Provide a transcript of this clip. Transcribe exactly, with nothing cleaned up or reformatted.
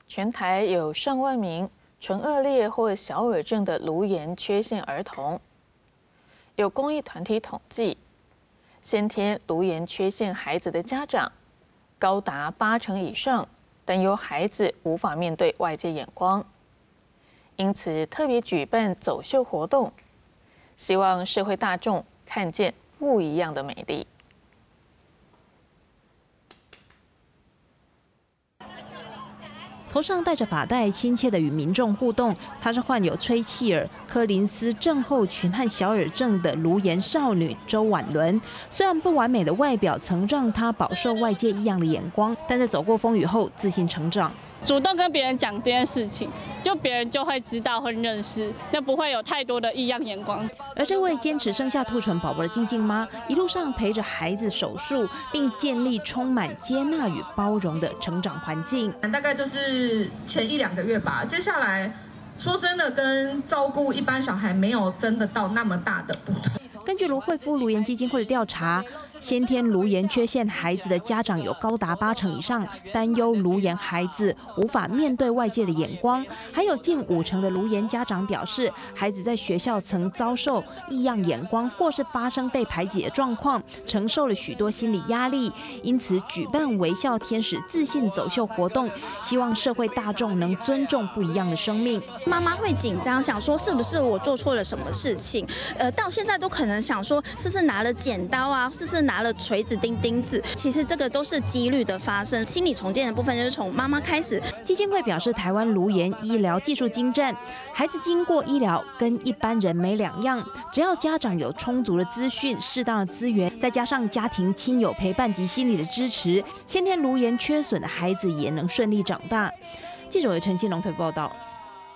全台有上万名唇腭裂或小耳症的颅炎缺陷儿童。有公益团体统计，先天颅炎缺陷孩子的家长高达八成以上担忧孩子无法面对外界眼光，因此特别举办走秀活动，希望社会大众看见不一样的美丽。 头上戴着发带，亲切地与民众互动。她是患有崔契尔柯林斯症候群和小耳症的颅炎少女周婉伦。虽然不完美的外表曾让她饱受外界异样的眼光，但在走过风雨后，自信成长。 主动跟别人讲这件事情，就别人就会知道、会认识，那不会有太多的异样眼光。 而这位坚持生下兔唇宝宝的静静妈，一路上陪着孩子手术，并建立充满接纳与包容的成长环境。 大概就是前一两个月吧，接下来说真的，跟照顾一般小孩没有真的到那么大的不同。 根据卢慧夫颅炎基金会的调查，先天颅炎缺陷孩子的家长有高达八成以上担忧颅炎孩子无法面对外界的眼光，还有近五成的颅炎家长表示，孩子在学校曾遭受异样眼光或是发生被排挤的状况，承受了许多心理压力。因此，举办微笑天使自信走秀活动，希望社会大众能尊重不一样的生命。 妈妈会紧张，想说是不是我做错了什么事情？呃，到现在都可能想说，是不是拿了剪刀啊，是不是拿了锤子钉钉子？其实这个都是几率的发生。心理重建的部分就是从妈妈开始。 基金会表示，台湾颅炎医疗技术精湛，孩子经过医疗跟一般人没两样，只要家长有充足的资讯、适当的资源，再加上家庭亲友陪伴及心理的支持，先天颅炎缺损的孩子也能顺利长大。记者为陈信龙特报道。